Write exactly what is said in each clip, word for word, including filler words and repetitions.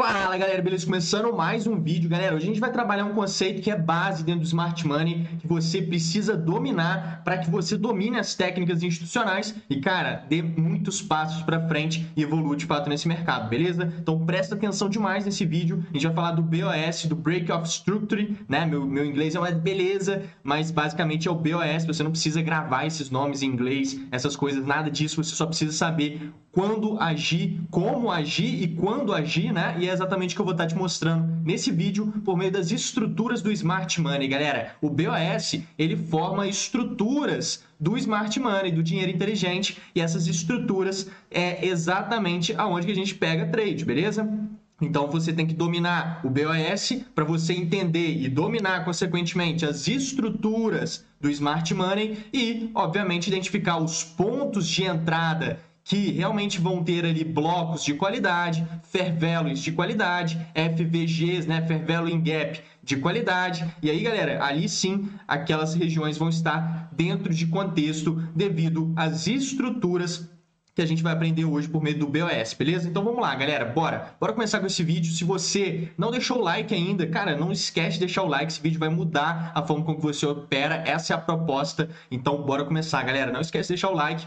Fala galera, beleza? Começando mais um vídeo, galera. Hoje a gente vai trabalhar um conceito que é base dentro do Smart Money, que você precisa dominar para que você domine as técnicas institucionais e, cara, dê muitos passos para frente e evolua de fato nesse mercado, beleza? Então presta atenção demais nesse vídeo. A gente vai falar do B O S, do Break of Structure, né? Meu, meu inglês é uma beleza, mas basicamente é o B O S. Você não precisa gravar esses nomes em inglês, essas coisas, nada disso. Você só precisa saber quando agir, como agir e quando agir, né? E é exatamente o que eu vou estar te mostrando nesse vídeo por meio das estruturas do Smart Money, galera. O B O S, ele forma estruturas do Smart Money, do dinheiro inteligente, e essas estruturas é exatamente aonde que a gente pega trade, beleza? Então, você tem que dominar o B O S para você entender e dominar, consequentemente, as estruturas do Smart Money e, obviamente, identificar os pontos de entrada que realmente vão ter ali blocos de qualidade, fair values de qualidade, F V Gs, né, fair value in gap de qualidade. E aí, galera, ali sim, aquelas regiões vão estar dentro de contexto devido às estruturas que a gente vai aprender hoje por meio do B O S, beleza? Então vamos lá, galera, bora! Bora começar com esse vídeo. Se você não deixou o like ainda, cara, não esquece de deixar o like, esse vídeo vai mudar a forma como você opera, essa é a proposta. Então bora começar, galera. Não esquece de deixar o like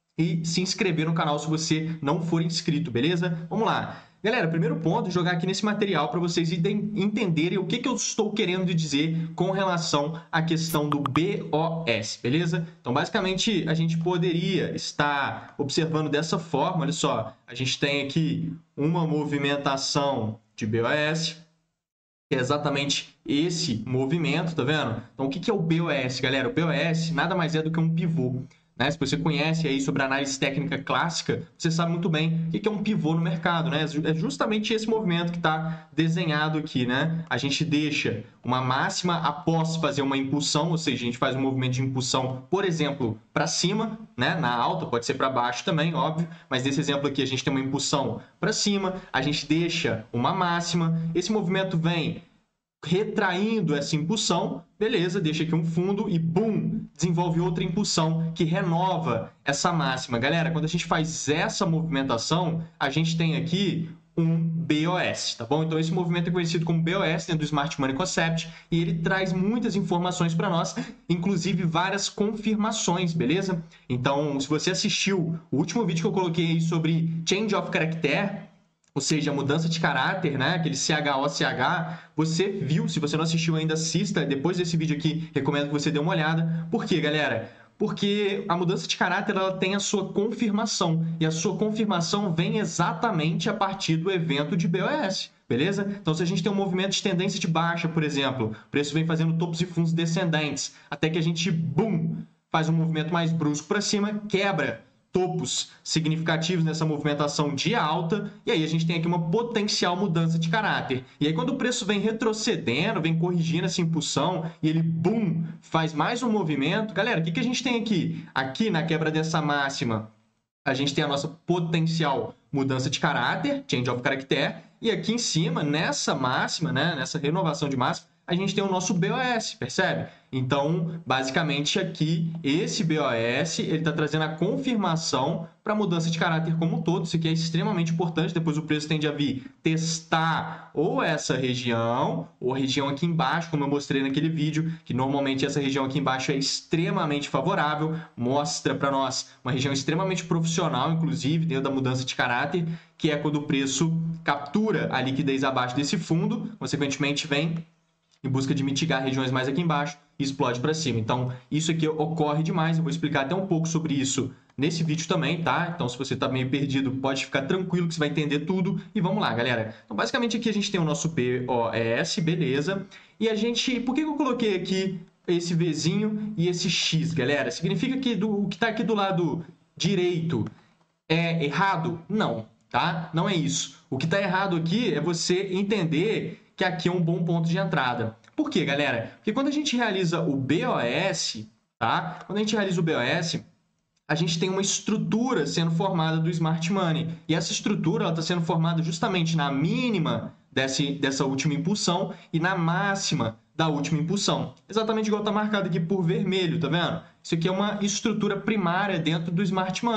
e se inscrever no canal se você não for inscrito, beleza? Vamos lá. Galera, primeiro ponto, jogar aqui nesse material para vocês entenderem o que, que eu estou querendo dizer com relação à questão do B O S, beleza? Então, basicamente, a gente poderia estar observando dessa forma, olha só, a gente tem aqui uma movimentação de B O S, que é exatamente esse movimento, tá vendo? Então, o que, que é o B O S, galera? O B O S nada mais é do que um pivô. Né? Se você conhece aí sobre análise técnica clássica, você sabe muito bem o que é um pivô no mercado, né? É justamente esse movimento que está desenhado aqui, né? A gente deixa uma máxima após fazer uma impulsão, ou seja, a gente faz um movimento de impulsão, por exemplo, para cima, né? Na alta, pode ser para baixo também, óbvio, mas nesse exemplo aqui a gente tem uma impulsão para cima, a gente deixa uma máxima, esse movimento vem retraindo essa impulsão, beleza, deixa aqui um fundo e, bum, desenvolve outra impulsão que renova essa máxima. Galera, quando a gente faz essa movimentação, a gente tem aqui um B O S, tá bom? Então, esse movimento é conhecido como B O S dentro do Smart Money Concept e ele traz muitas informações para nós, inclusive várias confirmações, beleza? Então, se você assistiu o último vídeo que eu coloquei aí sobre Change of Character, ou seja, a mudança de caráter, né? Aquele C H O C H, você viu, se você não assistiu ainda, assista. Depois desse vídeo aqui, recomendo que você dê uma olhada. Por quê, galera? Porque a mudança de caráter ela tem a sua confirmação. E a sua confirmação vem exatamente a partir do evento de B O S. Beleza? Então, se a gente tem um movimento de tendência de baixa, por exemplo, o preço vem fazendo topos e fundos descendentes, até que a gente, bum, faz um movimento mais brusco para cima, quebra topos significativos nessa movimentação de alta, e aí a gente tem aqui uma potencial mudança de caráter. E aí quando o preço vem retrocedendo, vem corrigindo essa impulsão, e ele, bum, faz mais um movimento, galera, o que, que a gente tem aqui? Aqui na quebra dessa máxima, a gente tem a nossa potencial mudança de caráter, change of character, e aqui em cima, nessa máxima, né, nessa renovação de máxima, a gente tem o nosso B O S, percebe? Então, basicamente aqui, esse B O S, ele está trazendo a confirmação para a mudança de caráter como um todo. Isso aqui é extremamente importante. Depois o preço tende a vir testar ou essa região, ou a região aqui embaixo, como eu mostrei naquele vídeo, que normalmente essa região aqui embaixo é extremamente favorável, mostra para nós uma região extremamente profissional, inclusive, dentro da mudança de caráter, que é quando o preço captura a liquidez abaixo desse fundo, consequentemente vem em busca de mitigar regiões mais aqui embaixo e explode para cima. Então, isso aqui ocorre demais. Eu vou explicar até um pouco sobre isso nesse vídeo também, tá? Então, se você está meio perdido, pode ficar tranquilo que você vai entender tudo. E vamos lá, galera. Então, basicamente, aqui a gente tem o nosso B O S, beleza? E a gente... Por que eu coloquei aqui esse Vzinho e esse X, galera? Significa que do, o que está aqui do lado direito é errado? Não, tá? Não é isso. O que está errado aqui é você entender que aqui é um bom ponto de entrada. Por quê, galera? Porque quando a gente realiza o B O S, tá? Quando a gente realiza o B O S, a gente tem uma estrutura sendo formada do Smart Money. E essa estrutura está sendo formada justamente na mínima desse, dessa última impulsão e na máxima da última impulsão. Exatamente igual está marcado aqui por vermelho, tá vendo? Isso aqui é uma estrutura primária dentro do Smart Money.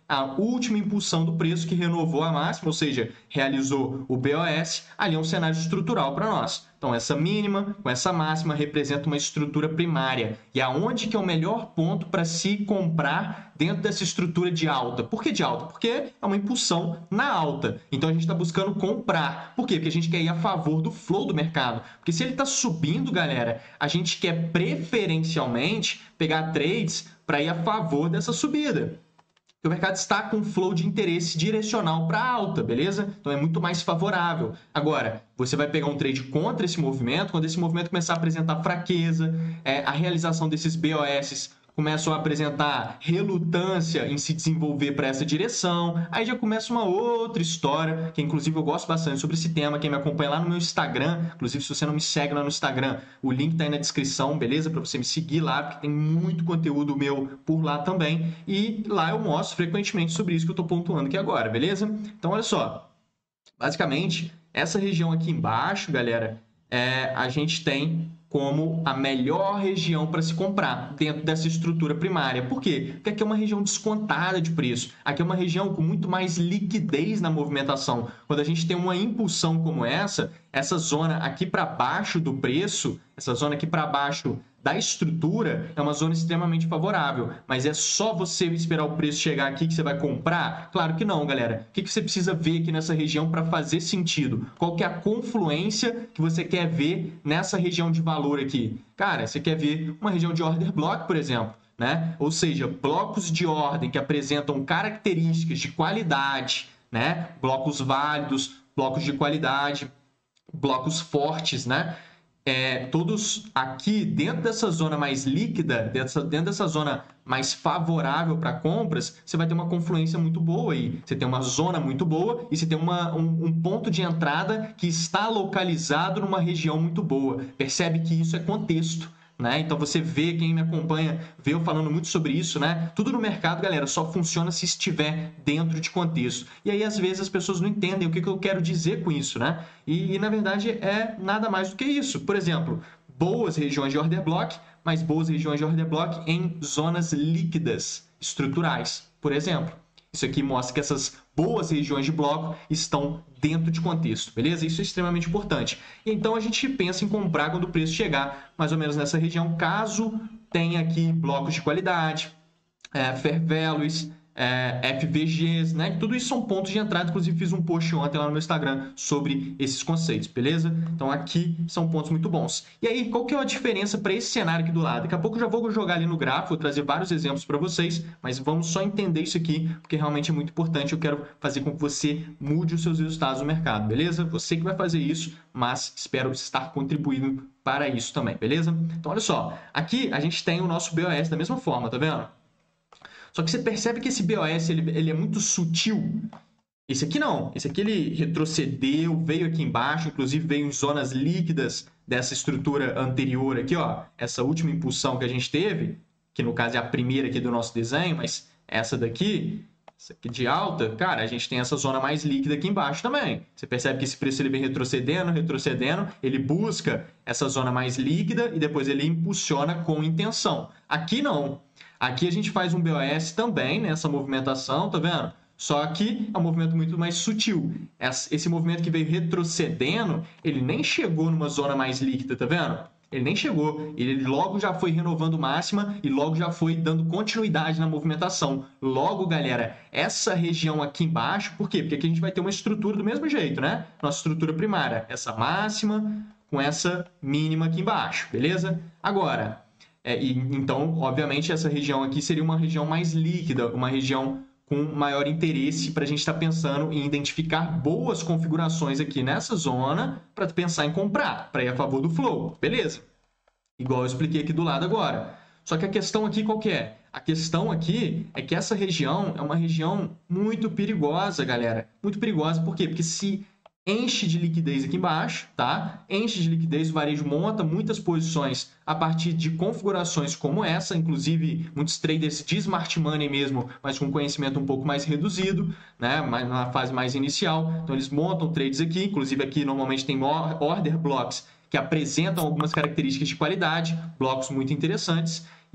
a última impulsão do preço que renovou a máxima, ou seja, realizou o B O S, ali é um cenário estrutural para nós. Então, essa mínima com essa máxima representa uma estrutura primária. E aonde que é o melhor ponto para se comprar dentro dessa estrutura de alta? Por que de alta? Porque é uma impulsão na alta. Então, a gente está buscando comprar. Por quê? Porque a gente quer ir a favor do flow do mercado. Porque se ele está subindo, galera, a gente quer preferencialmente pegar trades para ir a favor dessa subida. O mercado está com flow de interesse direcional para alta, beleza? Então é muito mais favorável. Agora, você vai pegar um trade contra esse movimento, quando esse movimento começar a apresentar fraqueza, é, a realização desses B O S começam a apresentar relutância em se desenvolver para essa direção, aí já começa uma outra história, que inclusive eu gosto bastante sobre esse tema, quem me acompanha lá no meu Instagram, inclusive se você não me segue lá no Instagram, o link está aí na descrição, beleza? Para você me seguir lá, porque tem muito conteúdo meu por lá também, e lá eu mostro frequentemente sobre isso que eu estou pontuando aqui agora, beleza? Então olha só, basicamente, essa região aqui embaixo, galera, é, a gente tem como a melhor região para se comprar dentro dessa estrutura primária. Por quê? Porque aqui é uma região descontada de preço. Aqui é uma região com muito mais liquidez na movimentação. Quando a gente tem uma impulsão como essa, essa zona aqui para baixo do preço, essa zona aqui para baixo da estrutura, é uma zona extremamente favorável. Mas é só você esperar o preço chegar aqui que você vai comprar? Claro que não, galera. O que você precisa ver aqui nessa região para fazer sentido? Qual que é a confluência que você quer ver nessa região de valor aqui? Cara, você quer ver uma região de order block, por exemplo, né? Ou seja, blocos de ordem que apresentam características de qualidade, né? Blocos válidos, blocos de qualidade, blocos fortes, né? É, todos aqui dentro dessa zona mais líquida, dessa, dentro dessa zona mais favorável para compras, você vai ter uma confluência muito boa aí. Você tem uma zona muito boa e você tem uma, um, um ponto de entrada que está localizado numa região muito boa. Percebe que isso é contexto, né? Então você vê, quem me acompanha, vê eu falando muito sobre isso, né? Tudo no mercado, galera, só funciona se estiver dentro de contexto. E aí, às vezes, as pessoas não entendem o que eu quero dizer com isso, né? E, e na verdade, é nada mais do que isso. Por exemplo, boas regiões de order block, mas boas regiões de order block em zonas líquidas, estruturais, por exemplo. Isso aqui mostra que essas boas regiões de bloco estão dentro de contexto, beleza? Isso é extremamente importante. Então, a gente pensa em comprar quando o preço chegar mais ou menos nessa região, caso tenha aqui blocos de qualidade, é, fair values, é, F V Gs, né? Tudo isso são pontos de entrada. Inclusive, fiz um post ontem lá no meu Instagram sobre esses conceitos, beleza? Então, aqui são pontos muito bons. E aí, qual que é a diferença para esse cenário aqui do lado? Daqui a pouco eu já vou jogar ali no gráfico, vou trazer vários exemplos para vocês, mas vamos só entender isso aqui, porque realmente é muito importante. Eu quero fazer com que você mude os seus resultados no mercado, beleza? Você que vai fazer isso, mas espero estar contribuindo para isso também, beleza? Então, olha só. Aqui a gente tem o nosso B O S da mesma forma, tá vendo? Só que você percebe que esse B O S ele, ele é muito sutil. Esse aqui não. Esse aqui ele retrocedeu, veio aqui embaixo, inclusive veio em zonas líquidas dessa estrutura anterior aqui, ó. Essa última impulsão que a gente teve, que no caso é a primeira aqui do nosso desenho, mas essa daqui, essa aqui de alta, cara, a gente tem essa zona mais líquida aqui embaixo também. Você percebe que esse preço ele vem retrocedendo, retrocedendo, ele busca essa zona mais líquida e depois ele impulsiona com intenção. Aqui não. Aqui a gente faz um B O S também nessa movimentação, tá vendo? Só que é um movimento muito mais sutil. Esse movimento que veio retrocedendo, ele nem chegou numa zona mais líquida, tá vendo? Ele nem chegou. Ele logo já foi renovando máxima e logo já foi dando continuidade na movimentação. Logo, galera, essa região aqui embaixo, por quê? Porque aqui a gente vai ter uma estrutura do mesmo jeito, né? Nossa estrutura primária, essa máxima com essa mínima aqui embaixo, beleza? Agora... É, e, então, obviamente, essa região aqui seria uma região mais líquida, uma região com maior interesse para a gente estar tá pensando em identificar boas configurações aqui nessa zona para pensar em comprar, para ir a favor do flow, beleza? Igual eu expliquei aqui do lado agora. Só que a questão aqui qual que é? A questão aqui é que essa região é uma região muito perigosa, galera. Muito perigosa, por quê? Porque se enche de liquidez aqui embaixo, tá? Enche de liquidez, o varejo monta muitas posições a partir de configurações como essa, inclusive muitos traders de smart money mesmo, mas com conhecimento um pouco mais reduzido, né? Mas na fase mais inicial. Então eles montam trades aqui, inclusive aqui normalmente tem order blocks que apresentam algumas características de qualidade, blocos muito interessantes.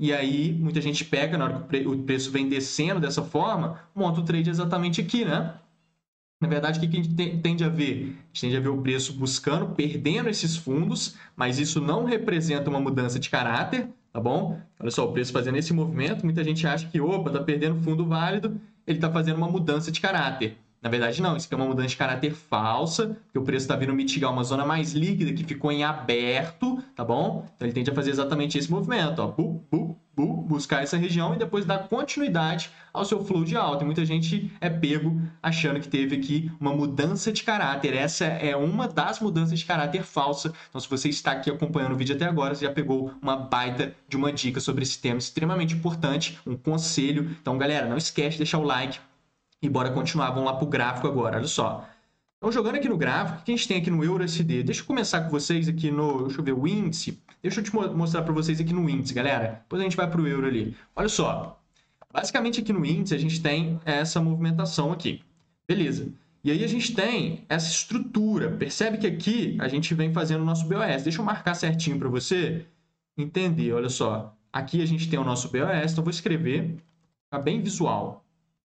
e aí muita gente pega, na hora que o, pre o preço vem descendo dessa forma, monta o trade exatamente aqui, né? Na verdade, o que a gente tende a ver? A gente tende a ver o preço buscando, perdendo esses fundos, mas isso não representa uma mudança de caráter, tá bom? Olha só, o preço fazendo esse movimento, muita gente acha que, opa, tá perdendo fundo válido, ele está fazendo uma mudança de caráter. Na verdade, não, isso aqui é uma mudança de caráter falsa, porque o preço está vindo mitigar uma zona mais líquida que ficou em aberto, tá bom? Então ele tende a fazer exatamente esse movimento, ó, bu, bu, bu, buscar essa região e depois dar continuidade ao seu flow de alta. E muita gente é pego achando que teve aqui uma mudança de caráter. Essa é uma das mudanças de caráter falsa. Então, se você está aqui acompanhando o vídeo até agora, você já pegou uma baita de uma dica sobre esse tema extremamente importante, um conselho. Então, galera, não esquece de deixar o like. E bora continuar, vamos lá para o gráfico agora, olha só. Então, jogando aqui no gráfico, o que a gente tem aqui no Euro S D? Deixa eu começar com vocês aqui no, deixa eu ver, o índice. Deixa eu te mostrar para vocês aqui no índice, galera. Depois a gente vai para o Euro ali. Olha só, basicamente aqui no índice a gente tem essa movimentação aqui, beleza. E aí a gente tem essa estrutura, percebe que aqui a gente vem fazendo o nosso B O S. Deixa eu marcar certinho para você entender, olha só. Aqui a gente tem o nosso B O S, então eu vou escrever, tá bem visual.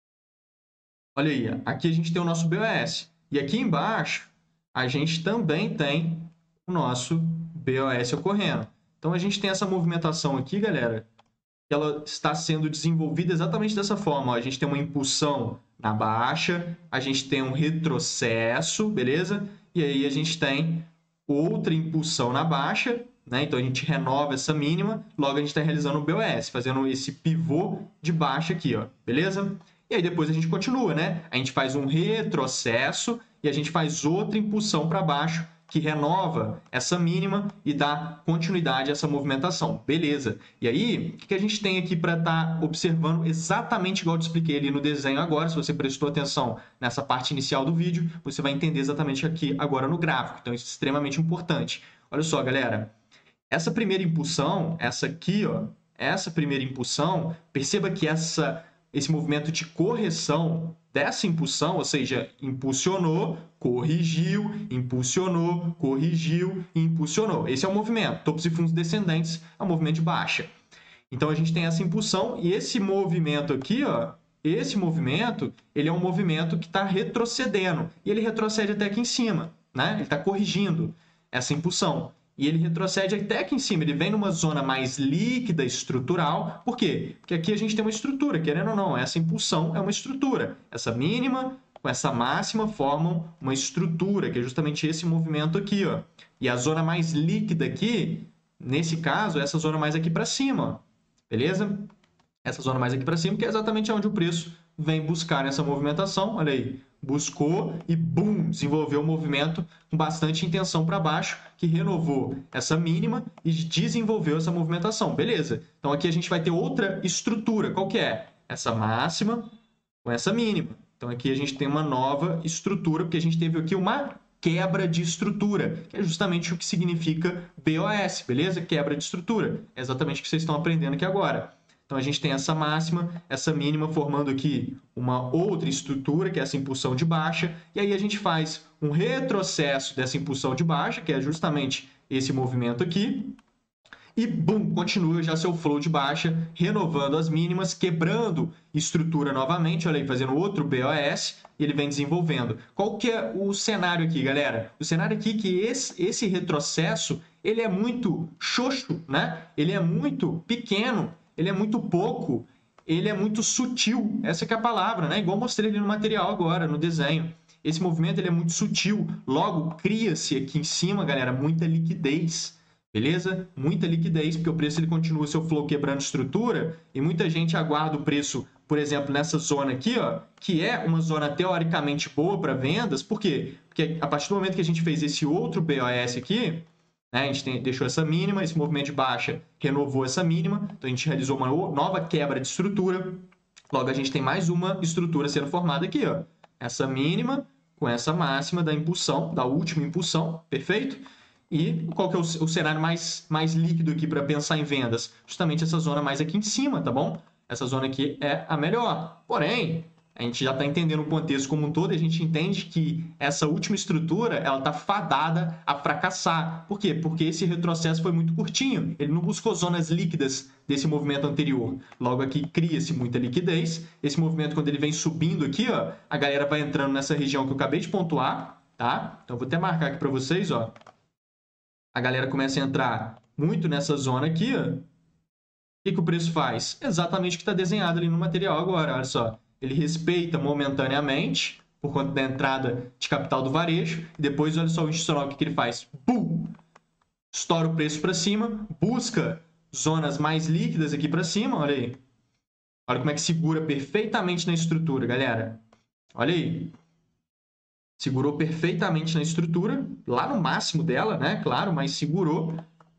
Olha aí, aqui a gente tem o nosso B O S. E aqui embaixo, a gente também tem o nosso B O S ocorrendo. Então, a gente tem essa movimentação aqui, galera, que ela está sendo desenvolvida exatamente dessa forma. Ó, a gente tem uma impulsão na baixa, a gente tem um retrocesso, beleza? E aí a gente tem outra impulsão na baixa, né? Então, a gente renova essa mínima, logo a gente está realizando o B O S, fazendo esse pivô de baixa aqui, ó, beleza? E aí depois a gente continua, né? A gente faz um retrocesso e a gente faz outra impulsão para baixo que renova essa mínima e dá continuidade a essa movimentação. Beleza. E aí, o que a gente tem aqui para estar tá observando exatamente igual eu te expliquei ali no desenho agora? Se você prestou atenção nessa parte inicial do vídeo, você vai entender exatamente aqui agora no gráfico. Então, isso é extremamente importante. Olha só, galera. Essa primeira impulsão, essa aqui, ó, essa primeira impulsão, perceba que essa... esse movimento de correção dessa impulsão, ou seja, impulsionou, corrigiu, impulsionou, corrigiu e impulsionou. Esse é o movimento. Topos e fundos descendentes é um movimento de baixa. Então, a gente tem essa impulsão e esse movimento aqui, ó, esse movimento, ele é um movimento que está retrocedendo. E ele retrocede até aqui em cima, né? Ele está corrigindo essa impulsão. E ele retrocede até aqui em cima, ele vem numa zona mais líquida, estrutural. Por quê? Porque aqui a gente tem uma estrutura, querendo ou não, essa impulsão é uma estrutura. Essa mínima com essa máxima formam uma estrutura, que é justamente esse movimento aqui, ó. E a zona mais líquida aqui, nesse caso, é essa zona mais aqui para cima, ó. Beleza? Essa zona mais aqui para cima, que é exatamente onde o preço vem buscar nessa movimentação, olha aí. Buscou e, bum, desenvolveu um movimento com bastante intenção para baixo, que renovou essa mínima e desenvolveu essa movimentação. Beleza. Então, aqui a gente vai ter outra estrutura. Qual que é? Essa máxima com essa mínima. Então, aqui a gente tem uma nova estrutura, porque a gente teve aqui uma quebra de estrutura, que é justamente o que significa B O S, beleza? Quebra de estrutura. É exatamente o que vocês estão aprendendo aqui agora. Então, a gente tem essa máxima, essa mínima, formando aqui uma outra estrutura, que é essa impulsão de baixa. E aí a gente faz um retrocesso dessa impulsão de baixa, que é justamente esse movimento aqui. E, bum, continua já seu flow de baixa, renovando as mínimas, quebrando estrutura novamente. Olha aí, fazendo outro B O S, e ele vem desenvolvendo. Qual que é o cenário aqui, galera? O cenário aqui é que esse, esse retrocesso, ele é muito xoxo, né? Ele é muito pequeno. Ele é muito pouco, ele é muito sutil, essa que é a palavra, né? Igual eu mostrei ali no material agora, no desenho. Esse movimento ele é muito sutil, logo cria-se aqui em cima, galera, muita liquidez, beleza? Muita liquidez, porque o preço ele continua seu flow quebrando estrutura e muita gente aguarda o preço, por exemplo, nessa zona aqui, ó, que é uma zona teoricamente boa para vendas. Por quê? Porque a partir do momento que a gente fez esse outro B O S aqui, né, a gente tem, deixou essa mínima, esse movimento de baixa renovou essa mínima, então a gente realizou uma nova quebra de estrutura, logo a gente tem mais uma estrutura sendo formada aqui, ó, essa mínima com essa máxima da impulsão, da última impulsão, perfeito? E qual que é o, o cenário mais, mais líquido aqui para pensar em vendas? Justamente essa zona mais aqui em cima, tá bom? Essa zona aqui é a melhor, porém, a gente já está entendendo o contexto como um todo, e a gente entende que essa última estrutura ela está fadada a fracassar. Por quê? Porque esse retrocesso foi muito curtinho, ele não buscou zonas líquidas desse movimento anterior. Logo aqui cria-se muita liquidez, esse movimento quando ele vem subindo aqui, ó, a galera vai entrando nessa região que eu acabei de pontuar, tá? Então eu vou até marcar aqui para vocês, ó. A galera começa a entrar muito nessa zona aqui, ó. O que, que o preço faz? Exatamente o que está desenhado ali no material agora, olha só. Ele respeita momentaneamente, por conta da entrada de capital do varejo, e depois, olha só o institucional, o que, que ele faz? Bum! Estoura o preço para cima, busca zonas mais líquidas aqui para cima, olha aí. Olha como é que segura perfeitamente na estrutura, galera. Olha aí. Segurou perfeitamente na estrutura, lá no máximo dela, né? Claro, mas segurou.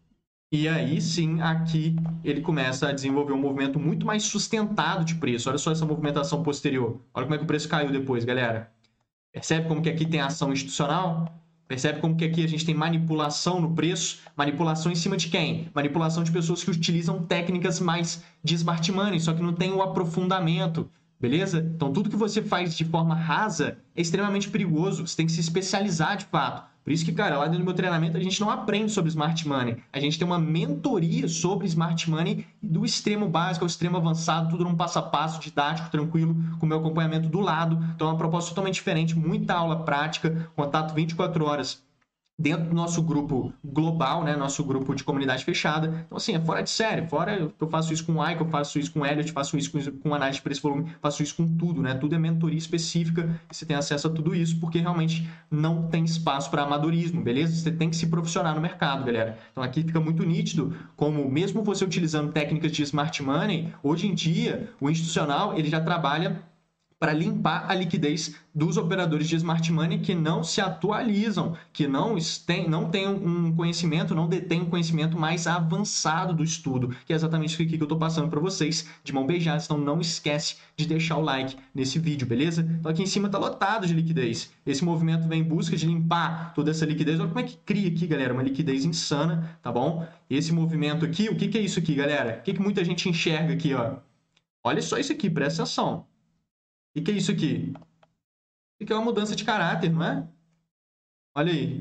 E aí sim, aqui ele começa a desenvolver um movimento muito mais sustentado de preço. Olha só essa movimentação posterior. Olha como é que o preço caiu depois, galera. Percebe como que aqui tem ação institucional? Percebe como que aqui a gente tem manipulação no preço? Manipulação em cima de quem? Manipulação de pessoas que utilizam técnicas mais de smart money, só que não tem o aprofundamento. Beleza? Então, tudo que você faz de forma rasa é extremamente perigoso. Você tem que se especializar de fato. Por isso que, cara, lá dentro do meu treinamento a gente não aprende sobre Smart Money. A gente tem uma mentoria sobre Smart Money do extremo básico ao extremo avançado, tudo num passo a passo, didático, tranquilo, com o meu acompanhamento do lado. Então é uma proposta totalmente diferente, muita aula prática, contato vinte e quatro horas dentro do nosso grupo global, né? Nosso grupo de comunidade fechada. Então, assim, é fora de série. Fora eu faço isso com o Ike, eu faço isso com o Elliot, faço isso com análise de preço e volume, faço isso com tudo, né? Tudo é mentoria específica e você tem acesso a tudo isso porque realmente não tem espaço para amadorismo, beleza? Você tem que se profissionar no mercado, galera. Então, aqui fica muito nítido como, mesmo você utilizando técnicas de Smart Money, hoje em dia, o institucional, ele já trabalha para limpar a liquidez dos operadores de Smart Money que não se atualizam, que não têm, não têm um conhecimento, não detêm um conhecimento mais avançado do estudo, que é exatamente isso aqui que eu estou passando para vocês, de mão beijada. Então não esquece de deixar o like nesse vídeo, beleza? Então aqui em cima está lotado de liquidez. Esse movimento vem em busca de limpar toda essa liquidez. Olha como é que cria aqui, galera, uma liquidez insana, tá bom? Esse movimento aqui, o que, que é isso aqui, galera? O que, que muita gente enxerga aqui, ó? Olha só isso aqui, presta atenção. O que é isso aqui? Isso aqui é uma mudança de caráter, não é? Olha aí.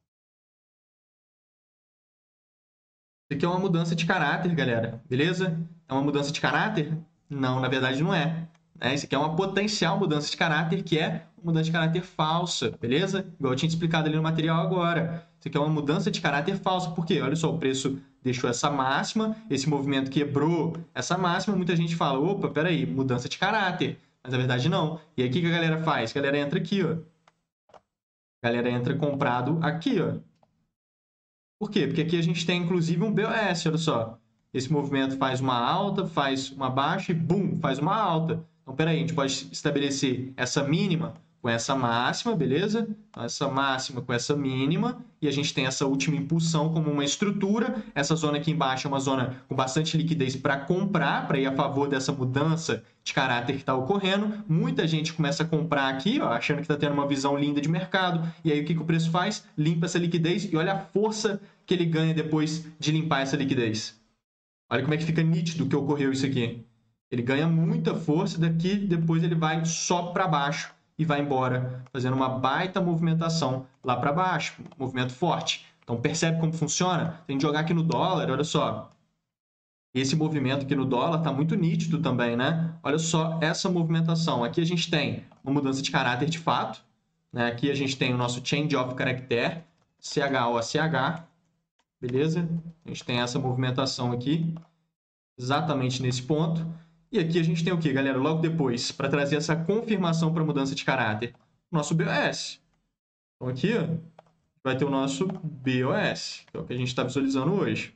Isso aqui é uma mudança de caráter, galera. Beleza? É uma mudança de caráter? Não, na verdade não é. É, isso aqui é uma potencial mudança de caráter, que é uma mudança de caráter falsa, beleza? Igual eu tinha explicado ali no material agora. Isso aqui é uma mudança de caráter falsa. Por quê? Olha só, o preço deixou essa máxima, esse movimento quebrou essa máxima, muita gente fala, opa, peraí, mudança de caráter. Mas na verdade não. E aí o que a galera faz? A galera entra aqui, ó. A galera entra comprado aqui, ó. Por quê? Porque aqui a gente tem inclusive um B O S, olha só. Esse movimento faz uma alta, faz uma baixa e bum, faz uma alta. Então, peraí, a gente pode estabelecer essa mínima com essa máxima, beleza? Então, essa máxima com essa mínima, e a gente tem essa última impulsão como uma estrutura. Essa zona aqui embaixo é uma zona com bastante liquidez para comprar, para ir a favor dessa mudança de caráter que está ocorrendo. Muita gente começa a comprar aqui, ó, achando que está tendo uma visão linda de mercado, e aí o que, que o preço faz? Limpa essa liquidez e olha a força que ele ganha depois de limpar essa liquidez. Olha como é que fica nítido que ocorreu isso aqui. Ele ganha muita força, daqui depois ele vai só para baixo e vai embora, fazendo uma baita movimentação lá para baixo, movimento forte. Então percebe como funciona? Tem que jogar aqui no dólar, olha só. Esse movimento aqui no dólar está muito nítido também, né? Olha só essa movimentação. Aqui a gente tem uma mudança de caráter de fato, né? Aqui a gente tem o nosso Change of Character, C H O C H, beleza? A gente tem essa movimentação aqui, exatamente nesse ponto. E aqui a gente tem o que, galera? Logo depois, para trazer essa confirmação para mudança de caráter, o nosso B O S. Então aqui ó, vai ter o nosso B O S, que é o que a gente está visualizando hoje.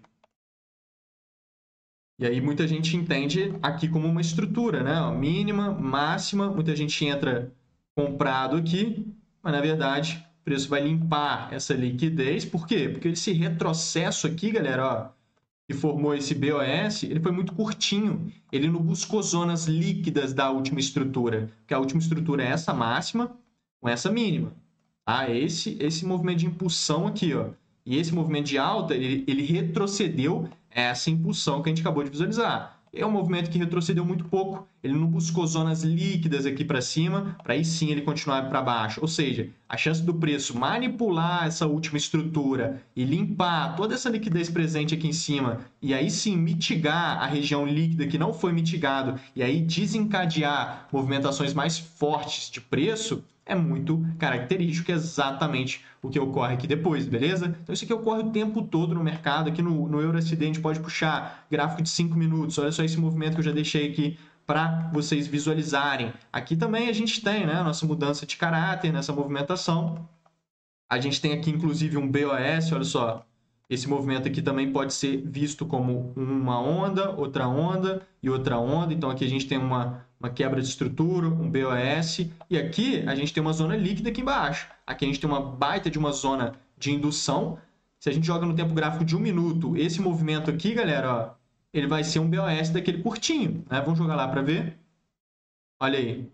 E aí muita gente entende aqui como uma estrutura, né? Mínima, máxima, muita gente entra comprado aqui, mas na verdade o preço vai limpar essa liquidez. Por quê? Porque esse retrocesso aqui, galera, ó, que formou esse B O S, ele foi muito curtinho. Ele não buscou zonas líquidas da última estrutura, porque a última estrutura é essa máxima com essa mínima. Tá? Esse, esse movimento de impulsão aqui, ó. E esse movimento de alta, ele, ele retrocedeu essa impulsão que a gente acabou de visualizar. É um movimento que retrocedeu muito pouco, ele não buscou zonas líquidas aqui para cima, para aí sim ele continuar para baixo. Ou seja, a chance do preço manipular essa última estrutura e limpar toda essa liquidez presente aqui em cima, e aí sim mitigar a região líquida que não foi mitigado, e aí desencadear movimentações mais fortes de preço, é muito característico, que é exatamente o que ocorre aqui depois, beleza? Então isso aqui ocorre o tempo todo no mercado. Aqui no, no Euro S D a gente pode puxar gráfico de cinco minutos. Olha só esse movimento que eu já deixei aqui para vocês visualizarem. Aqui também a gente tem, né, a nossa mudança de caráter nessa movimentação. A gente tem aqui inclusive um B O S, olha só. Esse movimento aqui também pode ser visto como uma onda, outra onda e outra onda. Então aqui a gente tem uma, uma quebra de estrutura, um B O S. E aqui a gente tem uma zona líquida aqui embaixo. Aqui a gente tem uma baita de uma zona de indução. Se a gente joga no tempo gráfico de um minuto, esse movimento aqui, galera, ó, ele vai ser um B O S daquele curtinho, né? Vamos jogar lá para ver. Olha aí.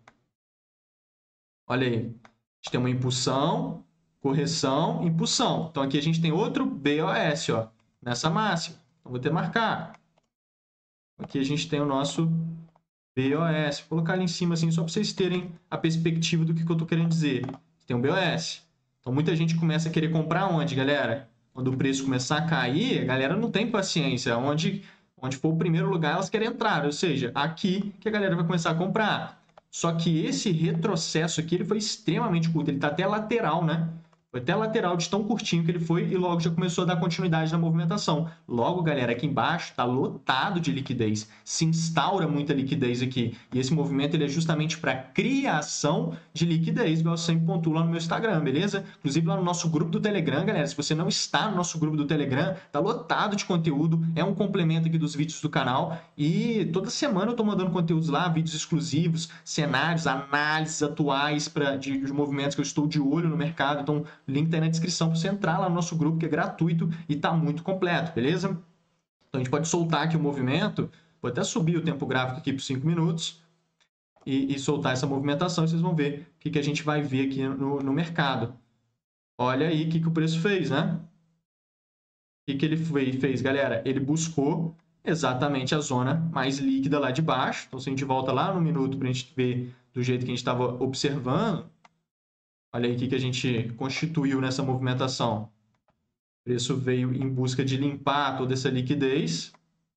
Olha aí. A gente tem uma impulsão, correção, impulsão. Então aqui a gente tem outro B O S, ó, nessa máxima. Então vou ter que marcar. Aqui a gente tem o nosso B O S. Vou colocar ali em cima assim só para vocês terem a perspectiva do que, que eu estou querendo dizer. Tem um B O S. Então muita gente começa a querer comprar onde, galera? Quando o preço começar a cair, a galera não tem paciência. Onde, onde for o primeiro lugar, elas querem entrar. Ou seja, aqui que a galera vai começar a comprar. Só que esse retrocesso aqui ele foi extremamente curto. Ele está até lateral, né? Foi até lateral de tão curtinho que ele foi e logo já começou a dar continuidade na movimentação. Logo, galera, aqui embaixo está lotado de liquidez. Se instaura muita liquidez aqui. E esse movimento ele é justamente para criação de liquidez, igual eu sempre pontuo lá no meu Instagram, beleza? Inclusive lá no nosso grupo do Telegram, galera, se você não está no nosso grupo do Telegram, tá lotado de conteúdo, é um complemento aqui dos vídeos do canal. E toda semana eu tô mandando conteúdos lá, vídeos exclusivos, cenários, análises atuais pra, de, de movimentos que eu estou de olho no mercado. Então, o link tá aí na descrição para você entrar lá no nosso grupo, que é gratuito e tá muito completo, beleza? Então a gente pode soltar aqui o movimento, vou até subir o tempo gráfico aqui por cinco minutos e, e soltar essa movimentação e vocês vão ver o que, que a gente vai ver aqui no, no mercado. Olha aí o que, que o preço fez, né? O que, que ele fez, galera? Ele buscou exatamente a zona mais líquida lá de baixo. Então se a gente volta lá no minuto para a gente ver do jeito que a gente estava observando, olha aí o que, que a gente constituiu nessa movimentação. O preço veio em busca de limpar toda essa liquidez.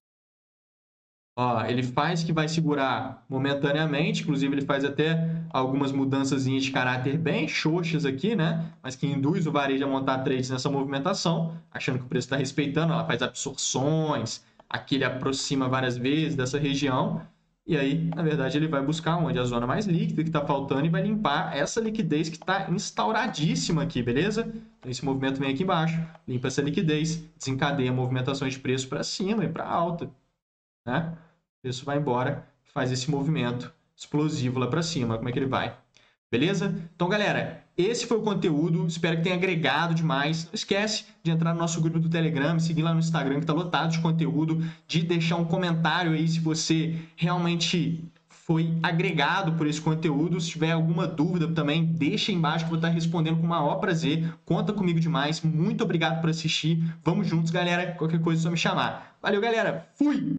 Ó, ele faz que vai segurar momentaneamente, inclusive ele faz até algumas mudanças de caráter bem xoxas aqui, né? Mas que induz o varejo a montar trades nessa movimentação, achando que o preço está respeitando. Ela faz absorções, aqui ele aproxima várias vezes dessa região. E aí, na verdade, ele vai buscar onde? A zona mais líquida que está faltando e vai limpar essa liquidez que está instauradíssima aqui, beleza? Então, esse movimento vem aqui embaixo, limpa essa liquidez, desencadeia movimentações de preço para cima e para alta, né? O preço vai embora, faz esse movimento explosivo lá para cima. Como é que ele vai? Beleza? Então, galera, esse foi o conteúdo. Espero que tenha agregado demais. Não esquece de entrar no nosso grupo do Telegram, me seguir lá no Instagram, que está lotado de conteúdo, de deixar um comentário aí se você realmente foi agregado por esse conteúdo. Se tiver alguma dúvida também, deixa aí embaixo que eu vou estar respondendo com o maior prazer. Conta comigo demais. Muito obrigado por assistir. Vamos juntos, galera. Qualquer coisa é só me chamar. Valeu, galera. Fui!